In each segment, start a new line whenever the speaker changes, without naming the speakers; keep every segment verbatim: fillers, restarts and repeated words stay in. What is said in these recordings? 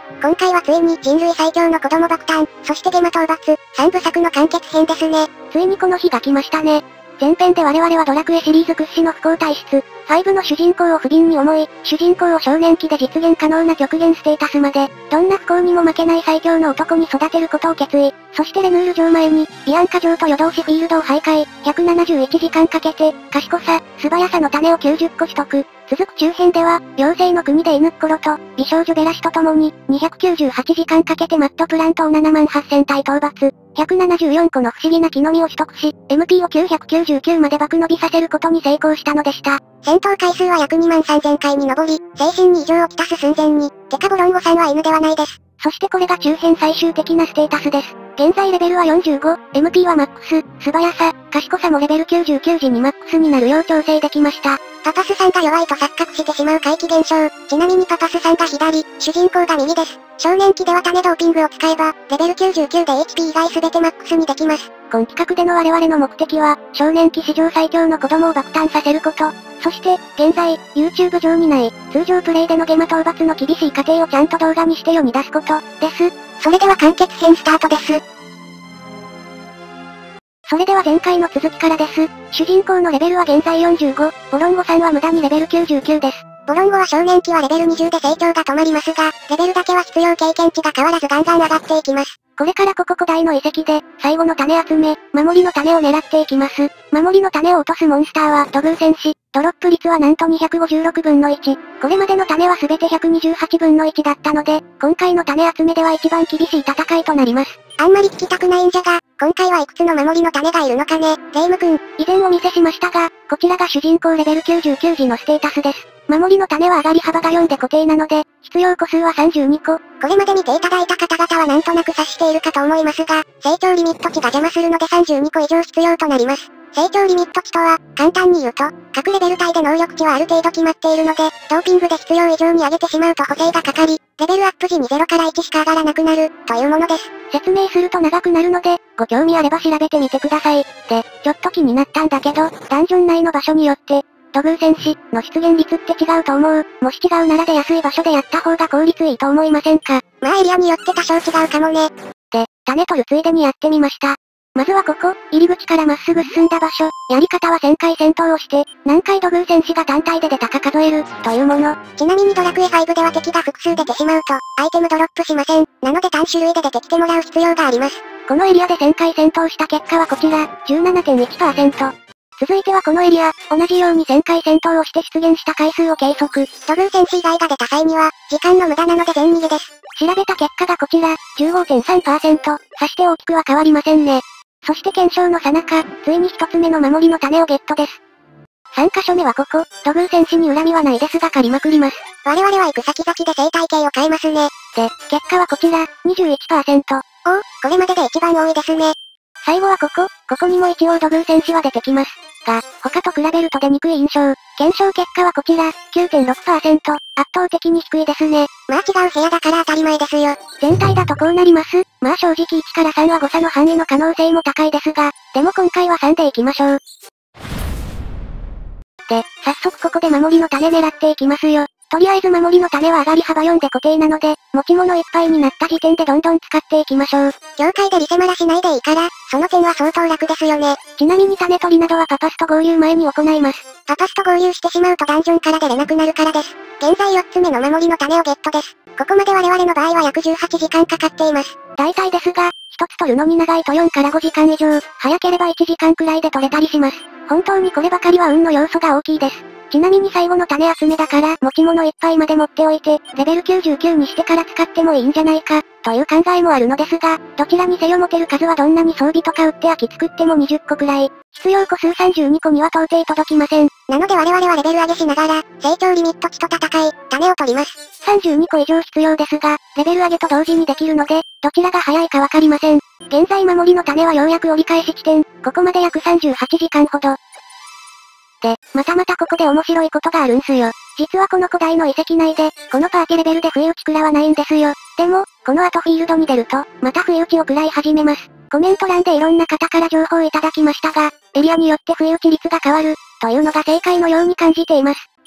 今回はついに人類最強の子供爆誕、そしてゲマ討伐、三部作の完結編ですね。
ついにこの日が来ましたね。前編で我々はドラクエシリーズ屈指の不幸体質、ごの主人公を不憫に思い、主人公を少年期で実現可能な極限ステータスまで、どんな不幸にも負けない最強の男に育てることを決意。そしてレヌール城前に、ビアンカ城と夜通しフィールドを徘徊、ひゃくななじゅういちじかんかけて、賢さ、素早さの種をきゅうじゅっこ取得。続く中編では、妖精の国で犬っころと、美少女ベラシと共に、にひゃくきゅうじゅうはちじかんかけてマットプラントをななまんはっせんたい討伐、ひゃくななじゅうよんこの不思議な木の実を取得し、エムピー をきゅうひゃくきゅうじゅうきゅうまで爆伸びさせることに成功したのでした。
戦闘回数は約にまんさんぜんかいに上り、精神に異常をきたす寸前に、てかボロンゴさんは犬ではないです。
そしてこれが中編最終的なステータスです。現在レベルはよんじゅうご、エムピー はマックス、素早さ、賢さもレベルきゅうじゅうきゅう時にマックスになるよう調整できました。
パパスさんが弱いと錯覚してしまう怪奇現象。ちなみにパパスさんが左、主人公が右です。少年期では種ドーピングを使えば、レベルきゅうじゅうきゅうで エイチピー 以外すべてマックスにできます。
今企画での我々の目的は、少年期史上最強の子供を爆誕させること。そして、現在、YouTube 上にない、通常プレイでのゲマ討伐の厳しい過程をちゃんと動画にして世に出すこと、です。
それでは完結編スタートです。
それでは前回の続きからです。主人公のレベルは現在よんじゅうご、ボロンゴさんは無駄にレベルきゅうじゅうきゅうです。
ボロンゴは少年期はレベルにじゅうで成長が止まりますが、レベルだけは必要経験値が変わらずガンガン上がっていきます。
これからここ古代の遺跡で、最後の種集め、守りの種を狙っていきます。守りの種を落とすモンスターは土偶戦士、ドロップ率はなんとにひゃくごじゅうろくぶんのいち。これまでの種はすべてひゃくにじゅうはちぶんのいちだったので、今回の種集めでは一番厳しい戦いとなります。
あんまり聞きたくないんじゃが、今回はいくつの守りの種がいるのかね、レイムくん。
以前お見せしましたが、こちらが主人公レベルきゅうじゅうきゅう時のステータスです。守りの種は上がり幅がよんで固定なので、必要個数はさんじゅうにこ。
これまで見ていただいた方々はなんとなく察しているかと思いますが、成長リミット値が邪魔するのでさんじゅうにこ以上必要となります。成長リミット値とは、簡単に言うと、各レベル帯で能力値はある程度決まっているので、ドーピングで必要以上に上げてしまうと補正がかかり、レベルアップ時にゼロからいちしか上がらなくなる、というものです。
説明すると長くなるので、ご興味あれば調べてみてください。で、ちょっと気になったんだけど、ダンジョン内の場所によって、土偶戦士の出現率って違うと思う。もし違うなら出やすい場所でやった方が効率いいと思いませんか？
まあエリアによって多少違うかもね。
で、種取るついでにやってみました。まずはここ、入り口からまっすぐ進んだ場所。やり方はせんかい戦闘をして、何回土偶戦士が単体で出たか数える、というもの。
ちなみにドラクエファイブでは敵が複数出てしまうと、アイテムドロップしません。なので単種類で出てきてもらう必要があります。
このエリアでせんかい戦闘した結果はこちら、じゅうななてんいちパーセント。続いてはこのエリア、同じようにせんかい戦闘をして出現した回数を計測。
土偶戦士以外が出た際には、時間の無駄なので全逃げです。
調べた結果がこちら、じゅうごてんさんパーセント。さして大きくは変わりませんね。そして検証の最中、ついに一つ目の守りの種をゲットです。さんかしょめはここ、土偶戦士に恨みはないですが狩りまくります。
我々は行く先々で生態系を変えますね。
で、結果はこちら、にじゅういちパーセント。
おお、これまでで一番多いですね。
最後はここ、ここにも一応土偶戦士は出てきます。が、他と比べると出にくい印象。検証結果はこちら、きゅうてんろくパーセント。圧倒的に低いですね。
まあ違う部屋だから当たり前ですよ。
全体だとこうなります。まあ正直いちからさんは誤差の範囲の可能性も高いですが、でも今回はさんでいきましょう。で、早速ここで守りの種狙っていきますよ。とりあえず守りの種は上がり幅よんで固定なので、持ち物いっぱいになった時点でどんどん使っていきましょう。
業界でリセマラしないでいいから、その点は相当楽ですよね。
ちなみに種取りなどはパパスと合流前に行います。
パパスと合流してしまうとダンジョンから出れなくなるからです。現在よっつめの守りの種をゲットです。ここまで我々の場合は約じゅうはちじかんかかっています。
大体ですが、一つ取るのに長いとよんからごじかん以上、早ければいちじかんくらいで取れたりします。本当にこればかりは運の要素が大きいです。ちなみに最後の種集めだから持ち物いっぱいまで持っておいて、レベルきゅうじゅうきゅうにしてから使ってもいいんじゃないか、という考えもあるのですが、どちらにせよ持てる数はどんなに装備とか売って空き作ってもにじゅっこくらい。必要個数さんじゅうにこには到底届きません。
なので我々はレベル上げしながら、成長リミット値と戦い、種を取ります。
さんじゅうにこ以上必要ですが、レベル上げと同時にできるので、どちらが早いかわかりません。現在守りの種はようやく折り返し地点、ここまで約さんじゅうはちじかんほど。で、またまたここで面白いことがあるんすよ。実はこの古代の遺跡内で、このパーティレベルで不意打ち食らわないんですよ。でも、この後フィールドに出ると、また不意打ちを食らい始めます。コメント欄でいろんな方から情報いただきましたが、エリアによって不意打ち率が変わる、というのが正解のように感じています。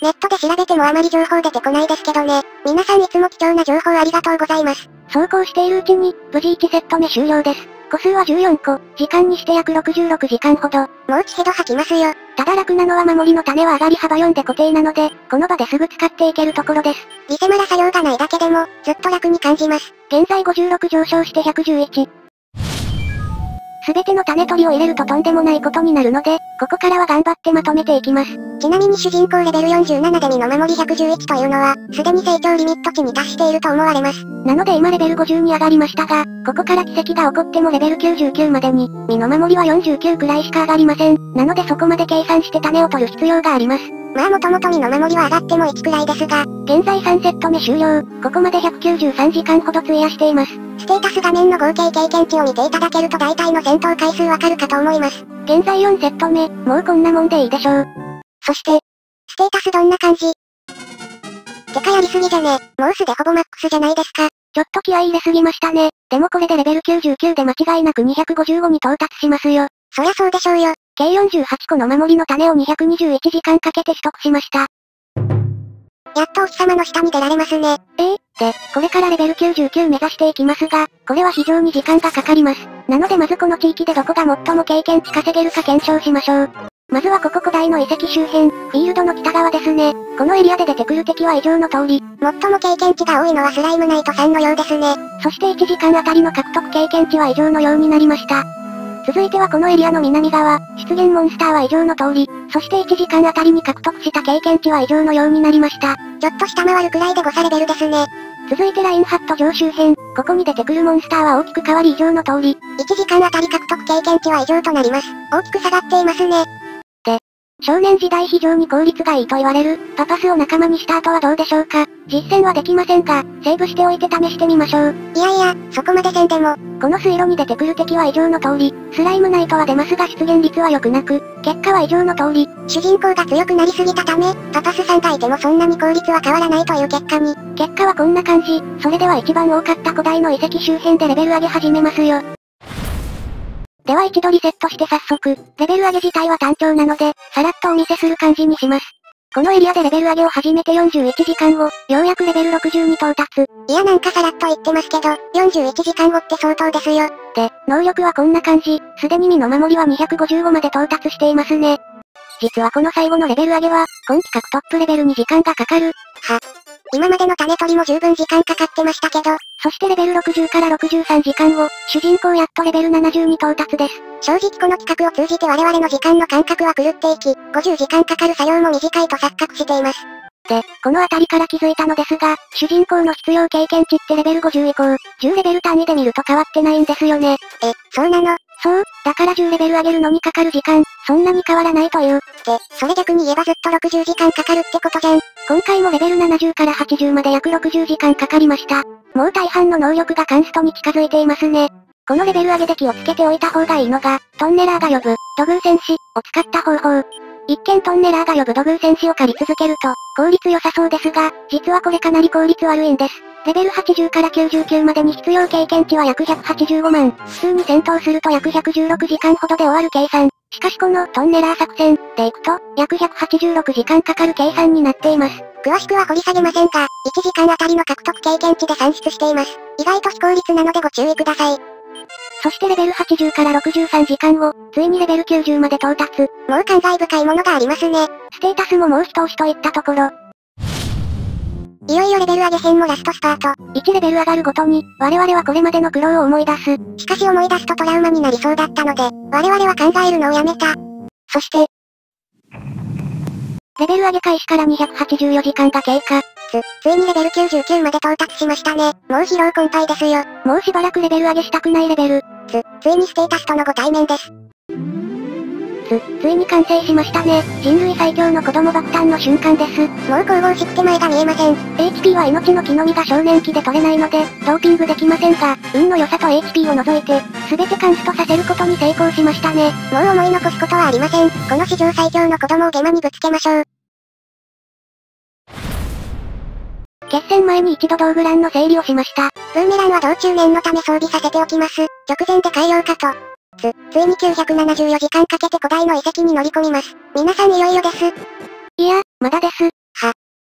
ネットで調べてもあまり情報出てこないですけどね。皆さんいつも貴重な情報ありがとうございます。
そうこうしているうちに、無事いちセット目終了です。個数はじゅうよんこ、時間にして約ろくじゅうろくじかんほど。
もう血へど吐きますよ。
ただ楽なのは守りの種は上がり幅よんで固定なので、この場ですぐ使っていけるところです。
リセマラ作業がないだけでも、ずっと楽に感じます。
現在ごじゅうろく上昇してひゃくじゅういち。すべての種取りを入れるととんでもないことになるので、ここからは頑張ってまとめていきます。
ちなみに主人公レベルよんじゅうななで身の守りひゃくじゅういちというのは、すでに成長リミット値に達していると思われます。
なので今レベルごじゅうに上がりましたが、ここから奇跡が起こってもレベルきゅうじゅうきゅうまでに、身の守りはよんじゅうきゅうくらいしか上がりません。なのでそこまで計算して種を取る必要があります。
まあもともと身の守りは上がってもいちくらいですが、
現在さんセット目終了、ここまでひゃくきゅうじゅうさんじかんほど費やしています。
ステータス画面の合計経験値を見ていただけると大体の戦闘回数わかるかと思います。
現在よんセット目、もうこんなもんでいいでしょう。
そして、ステータスどんな感じ？てかやりすぎじゃね。もうすでほぼマックスじゃないですか。
ちょっと気合い入れすぎましたね。でもこれでレベルきゅうじゅうきゅうで間違いなくにひゃくごじゅうごに到達しますよ。
そりゃそうでしょうよ。
計よんじゅうはちこの守りの種をにひゃくにじゅういちじかんかけて取得しました。
やっとお日様の下に出られますね。
ええで、これからレベルきゅうじゅうきゅう目指していきますが、これは非常に時間がかかります。なのでまずこの地域でどこが最も経験値稼げるか検証しましょう。まずはここ古代の遺跡周辺、フィールドの北側ですね。このエリアで出てくる敵は以上の通り。
最も経験値が多いのはスライムナイトさんのようですね。
そしていちじかんあたりの獲得経験値は以上のようになりました。続いてはこのエリアの南側、出現モンスターは以上の通り、そしていちじかんあたりに獲得した経験値は以上のようになりました。
ちょっと下回るくらいで誤差レベルですね。
続いてラインハット城周辺、ここに出てくるモンスターは大きく変わり以上の通り、
いちじかんあたり獲得経験値は以上となります。大きく下がっていますね。
で、少年時代非常に効率がいいと言われる、パパスを仲間にした後はどうでしょうか。実践はできませんが、セーブしておいて試してみましょう。
いやいや、そこまでせんでも。
この水路に出てくる敵は以上の通り、スライムナイトは出ますが出現率は良くなく、結果は以上の通り。
主人公が強くなりすぎたため、パパスさんがいてもそんなに効率は変わらないという結果に。
結果はこんな感じ。それでは一番多かった古代の遺跡周辺でレベル上げ始めますよ。では一度リセットして早速、レベル上げ自体は単調なので、さらっとお見せする感じにします。このエリアでレベル上げを始めてよんじゅういちじかんご、ようやくレベルろくじゅうに到達。
いやなんかさらっと言ってますけど、よんじゅういちじかんごって相当ですよ。
で、能力はこんな感じ、すでに身の守りはにひゃくごじゅうごまで到達していますね。実はこの最後のレベル上げは、今企画トップレベルに時間がかかる。
は。今までの種取りも十分時間かかってましたけど、
そしてレベルろくじゅうからろくじゅうさんじかんご、主人公やっとレベルななじゅうに到達です。
正直この企画を通じて我々の時間の感覚は狂っていき、ごじゅうじかんかかる作業も短いと錯覚しています。
で、このあたりから気づいたのですが、主人公の必要経験値ってレベルごじゅう以降、じゅうレベル単位で見ると変わってないんですよね。
え、そうなの？
そう、だからじゅうレベル上げるのにかかる時間、そんなに変わらないという。
で、それ逆に言えばずっとろくじゅうじかんかかるってことじゃん。
今回もレベルななじゅうからはちじゅうまで約ろくじゅうじかんかかりました。もう大半の能力がカンストに近づいていますね。このレベル上げで気をつけておいた方がいいのが、トンネラーが呼ぶ、土偶戦士、を使った方法。一見トンネラーが呼ぶ土偶戦士を借り続けると、効率良さそうですが、実はこれかなり効率悪いんです。レベルはちじゅうからきゅうじゅうきゅうまでに必要経験値は約ひゃくはちじゅうごまん。普通に戦闘すると約ひゃくじゅうろくじかんほどで終わる計算。しかしこのトンネラー作戦でいくと、約ひゃくはちじゅうろくじかんかかる計算になっています。
詳しくは掘り下げませんが、いちじかんあたりの獲得経験値で算出しています。意外と非効率なのでご注意ください。
そしてレベルはちじゅうからろくじゅうさんじかんご、ついにレベルきゅうじゅうまで到達。
もう感慨深いものがありますね。
ステータスももう一押しといったところ。
いよいよレベル上げ編もラストスパート。
いちレベル上がるごとに、我々はこれまでの苦労を思い出す。
しかし思い出すとトラウマになりそうだったので、我々は考えるのをやめた。そして、
レベル上げ開始からにひゃくはちじゅうよじかんが経過。
つ、ついにレベルきゅうじゅうきゅうまで到達しましたね。もう疲労困憊ですよ。
もうしばらくレベル上げしたくないレベル。
つ、ついにステータスとのご対面です。
つ、ついに完成しましたね。人類最強の子供爆誕の瞬間です。
もう神々しくて前が見えません。
エイチピー は命の木の実が少年期で取れないので、ドーピングできませんが、運の良さと エイチピー を除いて、すべてカンストさせることに成功しましたね。
もう思い残すことはありません。この史上最強の子供をゲマにぶつけましょう。
決戦前に一度道具欄の整理をしました。
ブーメランは道中念のため装備させておきます。直前で変えようかと。つ、ついにきゅうひゃくななじゅうよじかんかけて古代の遺跡に乗り込みます。皆さんいよいよです。
いや、まだです。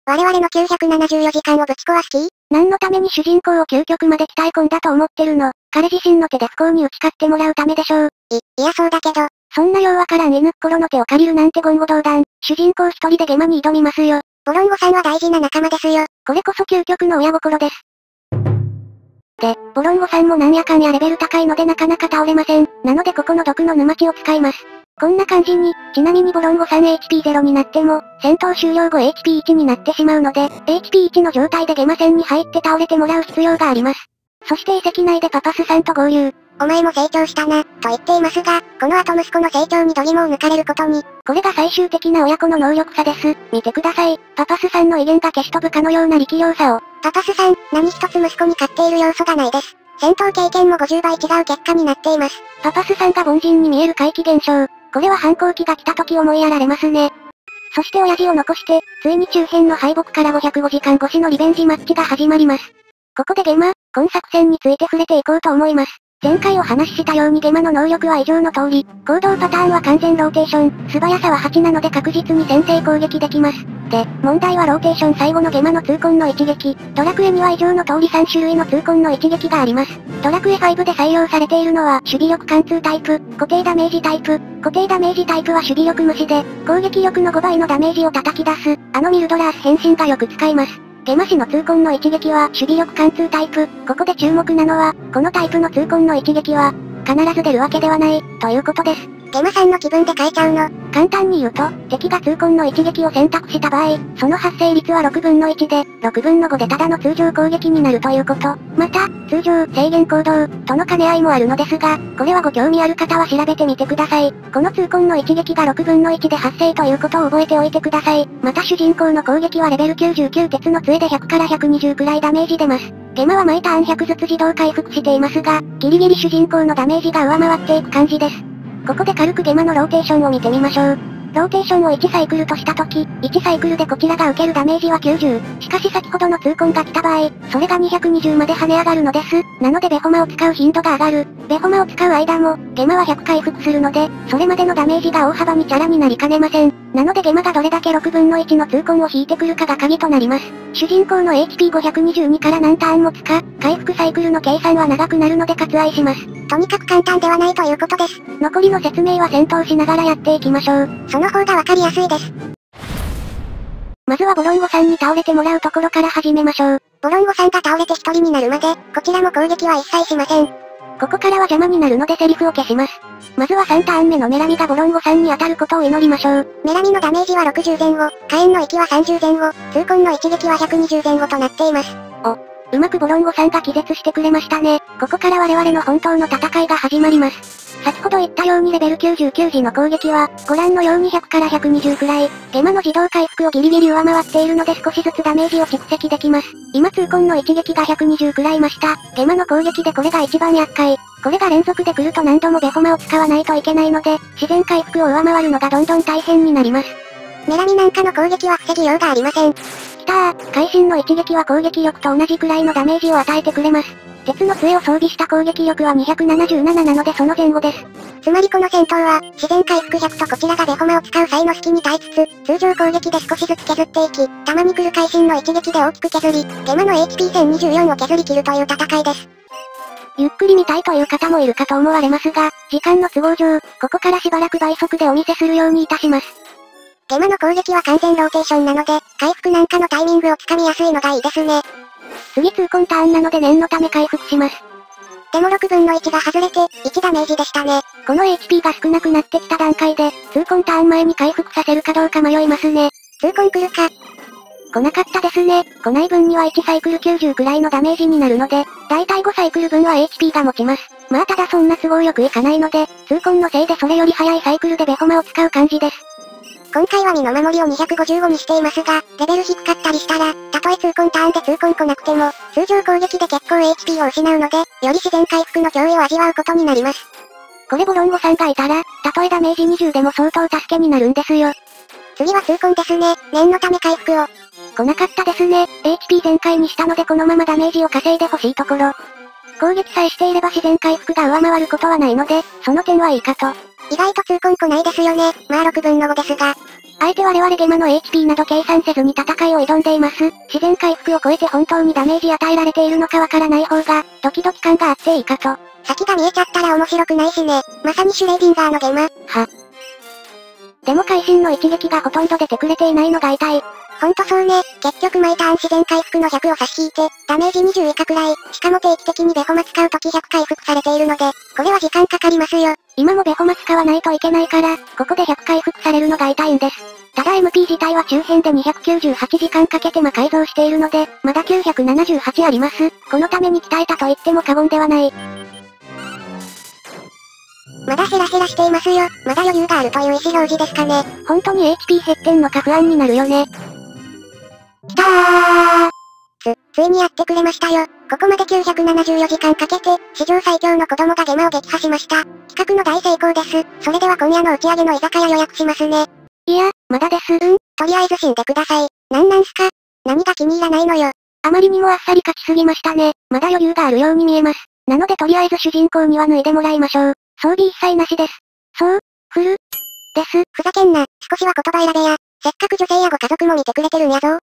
我々のきゅうひゃくななじゅうよじかんをぶち壊す気？
何のために主人公を究極まで鍛え込んだと思ってるの？彼自身の手で不幸に打ち勝ってもらうためでしょう。
い、いやそうだけど。
そんなようわからん射抜く頃の手を借りるなんて言語道断。主人公一人でゲマに挑みますよ。
ボロンゴさんは大事な仲間ですよ。
これこそ究極の親心です。で、ボロンゴさんもなんやかんやレベル高いのでなかなか倒れません。なのでここの毒の沼地を使います。こんな感じに、ちなみにボロンゴさん エイチピーゼロ になっても、戦闘終了後 エイチピーワン になってしまうので、エイチピーワン の状態でゲマ戦に入って倒れてもらう必要があります。そして遺跡内でパパスさんと合流。
お前も成長したな、と言っていますが、この後息子の成長に度肝を抜かれることに。
これが最終的な親子の能力差です。見てください。パパスさんの威厳が消し飛ぶかのような力量差を。
パパスさん、何一つ息子に勝っている要素がないです。戦闘経験もごじゅうばい違う結果になっています。
パパスさんが凡人に見える怪奇現象。これは反抗期が来た時思いやられますね。そして親父を残して、ついに中編の敗北からごひゃくごじかん越しのリベンジマッチが始まります。ここでゲマ、今作戦について触れていこうと思います。前回お話ししたようにゲマの能力は以上の通り、行動パターンは完全ローテーション、素早さははちなので確実に先制攻撃できます。で、問題はローテーション最後のゲマの痛恨の一撃。ドラクエには以上の通りさん種類の痛恨の一撃があります。ドラクエファイブで採用されているのは、守備力貫通タイプ、固定ダメージタイプ。固定ダメージタイプは守備力無視で、攻撃力のごばいのダメージを叩き出す、あのミルドラース変身がよく使います。ゲマ氏の痛恨の一撃は守備力貫通タイプ。ここで注目なのは、このタイプの痛恨の一撃は、必ず出るわけではない、ということです。
ゲマさんの気分で変えちゃうの。
簡単に言うと、敵が痛恨の一撃を選択した場合、その発生率はろくぶんのいちで、ろくぶんのごでただの通常攻撃になるということ。また、通常、制限行動、との兼ね合いもあるのですが、これはご興味ある方は調べてみてください。この痛恨の一撃がろくぶんのいちで発生ということを覚えておいてください。また主人公の攻撃はレベルきゅうじゅうきゅう鉄の杖でひゃくからひゃくにじゅうくらいダメージ出ます。ゲマは毎ターンひゃくずつ自動回復していますが、ギリギリ主人公のダメージが上回っていく感じです。ここで軽くゲマのローテーションを見てみましょう。ローテーションをいちサイクルとしたとき、いちサイクルでこちらが受けるダメージはきゅうじゅう。しかし先ほどの痛恨が来た場合、それがにひゃくにじゅうまで跳ね上がるのです。なのでベホマを使う頻度が上がる。ベホマを使う間も、ゲマはひゃく回復するので、それまでのダメージが大幅にチャラになりかねません。なのでゲマがどれだけろくぶんのいちの痛恨を引いてくるかが鍵となります。主人公の エイチピーごひゃくにじゅうに から何ターンもつか、回復サイクルの計算は長くなるので割愛します。
とにかく簡単ではないということです。
残りの説明は戦闘しながらやっていきましょう。
その方がわかりやすいです。
まずはボロンゴさんに倒れてもらうところから始めましょう。
ボロンゴさんが倒れて一人になるまで、こちらも攻撃は一切しません。
ここからは邪魔になるのでセリフを消します。まずはさんターン目のメラミがボロンゴさんに当たることを祈りましょう。
メラミのダメージはろくじゅうぜん後、火炎の息はさんじゅうぜん後、痛恨の一撃はひゃくにじゅうぜん後となっています。
お、うまくボロンゴさんが気絶してくれましたね。ここから我々の本当の戦いが始まります。先ほど言ったようにレベルきゅうじゅうきゅう時の攻撃は、ご覧のようにひゃくからひゃくにじゅうくらい、ゲマの自動回復をギリギリ上回っているので少しずつダメージを蓄積できます。今痛恨の一撃がひゃくにじゅうくらいました。ゲマの攻撃でこれが一番厄介。これが連続で来ると何度もベホマを使わないといけないので、自然回復を上回るのがどんどん大変になります。
メラミなんかの攻撃は防ぎようがありません。
きたー、会心の一撃は攻撃力と同じくらいのダメージを与えてくれます。鉄の杖を装備した攻撃力はにひゃくななじゅうなななのでその前後です。
つまりこの戦闘は、自然回復ひゃくとこちらがベホマを使う際の隙に耐えつつ、通常攻撃で少しずつ削っていき、たまに来る会心の一撃で大きく削り、ゲマの エイチピーせんにじゅうよん を削り切るという戦いです。
ゆっくり見たいという方もいるかと思われますが、時間の都合上、ここからしばらく倍速でお見せするようにいたします。
ゲマの攻撃は完全ローテーションなので、回復なんかのタイミングをつかみやすいのがいいですね。
次痛恨ターンなので念のため回復します。
でもろくぶんのいちが外れて、いちダメージでしたね。
この エイチピー が少なくなってきた段階で、痛恨ターン前に回復させるかどうか迷いますね。
痛恨来るか。
来なかったですね。来ない分にはいちサイクルきゅうじゅうくらいのダメージになるので、だいたいごサイクル分は エイチピー が持ちます。まあただそんな都合よくいかないので、痛恨のせいでそれより早いサイクルでベホマを使う感じです。
今回は身の守りをにひゃくごじゅうごにしていますが、レベル低かったりしたら、たとえ痛恨ターンで痛恨来なくても、通常攻撃で結構 エイチピー を失うので、より自然回復の脅威を味わうことになります。
これボロンゴさんがいたら、たとえダメージにじゅうでも相当助けになるんですよ。
次は痛恨ですね。念のため回復を。
来なかったですね。エイチピー 全開にしたのでこのままダメージを稼いでほしいところ。攻撃さえしていれば自然回復が上回ることはないので、その点はいいかと。
意外と痛恨来ないですよね。まあろくぶんのごですが。
あえて我々ゲマの エイチピー など計算せずに戦いを挑んでいます。自然回復を超えて本当にダメージ与えられているのかわからない方が、ドキドキ感があっていいかと。
先が見えちゃったら面白くないしね。まさにシュレーディンガーのゲマ。
は。でも会心の一撃がほとんど出てくれていないのが痛い。
ほんとそうね。結局毎ターン自然回復のひゃくを差し引いて、ダメージにじゅう以下くらい。しかも定期的にベホマ使うときひゃく回復されているので、これは時間かかりますよ。
今もベホマ使わないといけないから、ここでひゃく回復されるのが痛いんです。ただ エムピー 自体は中編でにひゃくきゅうじゅうはちじかんかけて魔改造しているので、まだきゅうひゃくななじゅうはちあります。このために鍛えたと言っても過言ではない。
まだヘラヘラしていますよ。まだ余裕があるという意思表示ですかね。
本当に エイチピー 減ってんのか不安になるよね。
きたーつ、ついにやってくれましたよ。ここまできゅうひゃくななじゅうよじかんかけて、史上最強の子供がゲマを撃破しました。企画の大成功です。それでは今夜の打ち上げの居酒屋予約しますね。
いや、まだです。
うん、とりあえず死んでください。なんなんすか？何が気に入らないのよ。
あまりにもあっさり勝ちすぎましたね。まだ余裕があるように見えます。なのでとりあえず主人公には脱いでもらいましょう。装備一切なしです。そう、フル、です。
ふざけんな、少しは言葉選べや。せっかく女性やご家族も見てくれてるんやぞ。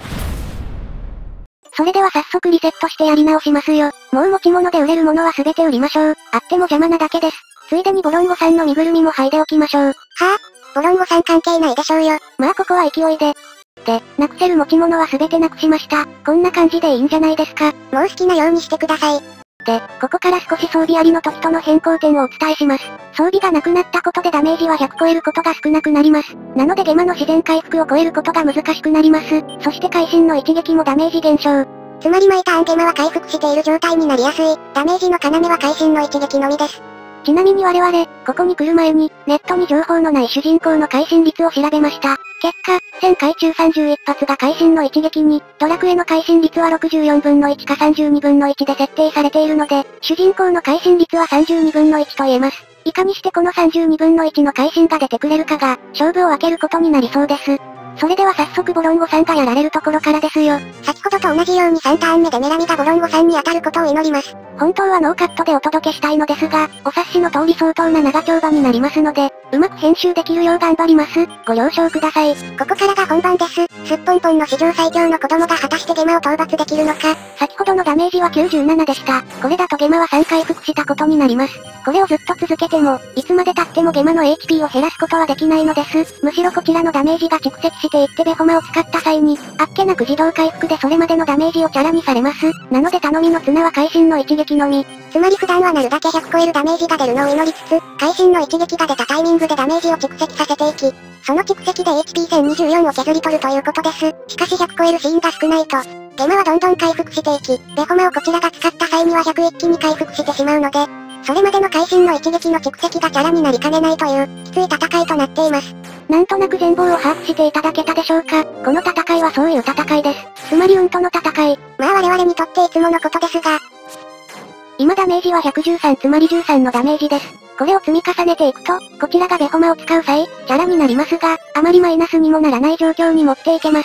それでは早速リセットしてやり直しますよ。もう持ち物で売れるものは全て売りましょう。あっても邪魔なだけです。ついでにボロンゴさんの身ぐるみも剥いでおきましょう。はぁ、
ボロンゴさん関係ないでしょうよ。
まあここは勢いで。で、なくせる持ち物は全てなくしました。こんな感じでいいんじゃないですか。
もう好きなようにしてください。
で、ここから少し装備ありの時との変更点をお伝えします。装備がなくなったことでダメージはひゃく超えることが少なくなります。なのでゲマの自然回復を超えることが難しくなります。そして会心の一撃もダメージ減少。
つまり毎ターンゲマは回復している状態になりやすい。ダメージの要は会心の一撃のみです。
ちなみに我々、ここに来る前に、ネットに情報のない主人公の会心率を調べました。結果、せんかい中さんじゅういち発が会心の一撃に、ドラクエの会心率はろくじゅうよんぶんのいちかさんじゅうにぶんのいちで設定されているので、主人公の会心率はさんじゅうにぶんのいちと言えます。いかにしてこのさんじゅうにぶんのいちの会心が出てくれるかが、勝負を分けることになりそうです。それでは早速ボロンゴさんがやられるところからですよ。
先ほどと同じようにさんターン目でメラミがボロンゴさんに当たることを祈ります。
本当はノーカットでお届けしたいのですが、お察しの通り相当な長丁場になりますので、うまく編集できるよう頑張ります。ご了承ください。
ここからが本番です。すっぽんぽんの史上最強の子供が果たしてゲマを討伐できるのか。
先ほどのダメージはきゅうじゅうななでした。これだとゲマはさん回復したことになります。これをずっと続けても、いつまで経ってもゲマの エイチピー を減らすことはできないのです。むしろこちらのダメージが蓄積していってベホマを使った際に、あっけなく自動回復でそれまでのダメージをチャラにされます。なので頼みの綱は会心の一撃のみ。
つまり普段はなるだけひゃく超えるダメージが出るのを祈りつつ、会心の一撃が出たタイミングでダメージを蓄積させていき、その蓄積で エイチピーせんにじゅうよん を削り取るということです。しかしひゃく超えるシーンが少ないと、ゲマはどんどん回復していき、ベホマをこちらが使った際にはひゃく一気に回復してしまうので、それまでの会心の一撃の蓄積がチャラになりかねないという、きつい戦いとなっています。
なんとなく全貌を把握していただけたでしょうか。この戦いはそういう戦いです。つまり運との戦い。
まあ我々にとっていつものことですが、
今ダメージはひゃくじゅうさんつまりじゅうさんのダメージです。これを積み重ねていくと、こちらがベホマを使う際、チャラになりますが、あまりマイナスにもならない状況に持っていけます。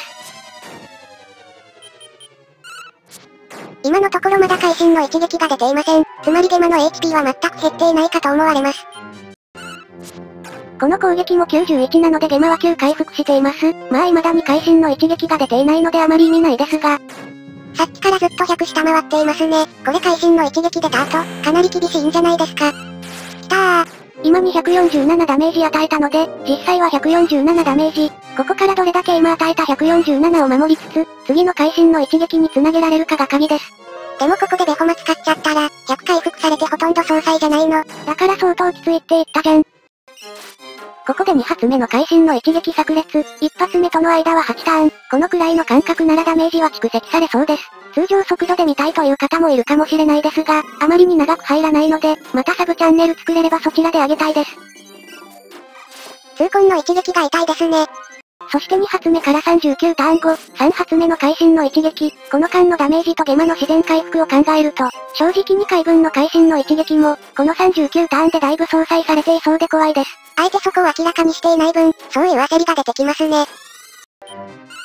今のところまだ会心の一撃が出ていません。つまりゲマの エイチピー は全く減っていないかと思われます。
この攻撃もきゅうじゅういちなのでゲマはきゅう回復しています。まあ未だに会心の一撃が出ていないのであまり意味ないですが。
さっきからずっとひゃく下回っていますね。これ会心の一撃出た後、かなり厳しいんじゃないですか。きたー。
今にひゃくよんじゅうななダメージ与えたので、実際はひゃくよんじゅうななダメージ。ここからどれだけ今与えたひゃくよんじゅうななを守りつつ、次の会心の一撃につなげられるかが鍵です。
でもここでベホマ使っちゃったら、ひゃく回復されてほとんど総裁じゃないの。
だから相当きついって言ったじゃん。ここでに発目の会心の一撃炸裂、いち発目との間ははちターン、このくらいの間隔ならダメージは蓄積されそうです。通常速度で見たいという方もいるかもしれないですが、あまりに長く入らないので、またサブチャンネル作れればそちらであげたいです。
痛恨の一撃が痛いですね。
そしてに発目からさんじゅうきゅうターン後、さん発目の会心の一撃、この間のダメージとゲマの自然回復を考えると、正直に回分の会心の一撃も、このさんじゅうきゅうターンでだいぶ相殺されていそうで怖いです。
あえてそこを明らかにしていない分、そういう焦りが出てきますね。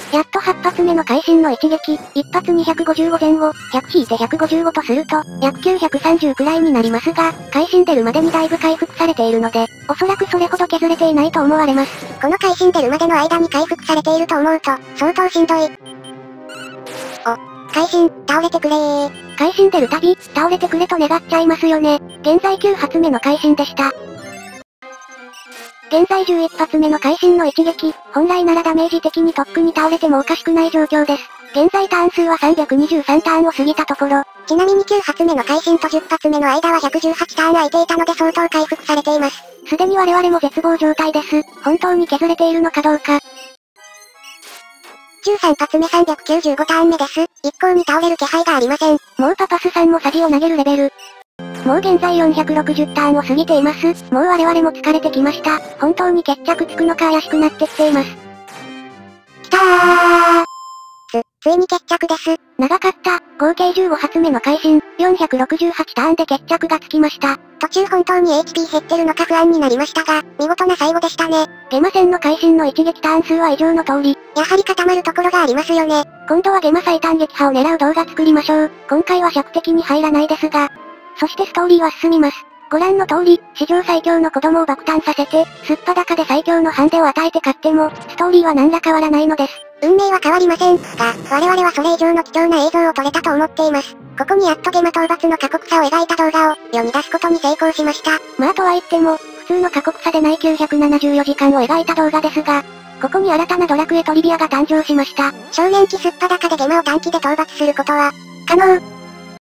やっとはち発目の会心の一撃、一発にひゃくごじゅうご前後、ひゃく引いてひゃくごじゅうごとすると、約きゅうひゃくさんじゅうくらいになりますが、会心出るまでにだいぶ回復されているので、おそらくそれほど削れていないと思われます。
この会心出るまでの間に回復されていると思うと、相当しんどい。お、会心、倒れてくれー。
会心出るたび、倒れてくれと願っちゃいますよね。現在きゅう発目の会心でした。現在じゅういち発目の会心の一撃、本来ならダメージ的にとっくに倒れてもおかしくない状況です。現在ターン数はさんびゃくにじゅうさんターンを過ぎたところ。
ちなみにきゅう発目の会心とじゅっ発目の間はひゃくじゅうはちターン空いていたので相当回復されています。
すでに我々も絶望状態です。本当に削れているのかどうか。
じゅうさん発目さんびゃくきゅうじゅうごターン目です。一向に倒れる気配がありません。
もうパパスさんもサジを投げるレベル。もう現在よんひゃくろくじゅうターンを過ぎています。もう我々も疲れてきました。本当に決着つくのか怪しくなってきています。
きたーつ、ついに決着です。
長かった。合計じゅうご発目の会心、よんひゃくろくじゅうはちターンで決着がつきました。
途中本当に エイチピー 減ってるのか不安になりましたが、見事な最後でしたね。
ゲマ戦の会心の一撃ターン数は以上の通り。
やはり固まるところがありますよね。
今度はゲマ最短撃破を狙う動画作りましょう。今回は尺的に入らないですが。そしてストーリーは進みます。ご覧の通り、史上最強の子供を爆誕させて、すっぱだかで最強のハンデを与えて勝っても、ストーリーは何ら変わらないのです。
運命は変わりませんが、我々はそれ以上の貴重な映像を撮れたと思っています。ここにやっとゲマ討伐の過酷さを描いた動画を世に出すことに成功しました。
まあとは言っても、普通の過酷さでないきゅうひゃくななじゅうよじかんを描いた動画ですが、ここに新たなドラクエトリビアが誕生しました。
少年期すっぱだかでゲマを短期で討伐することは、可能。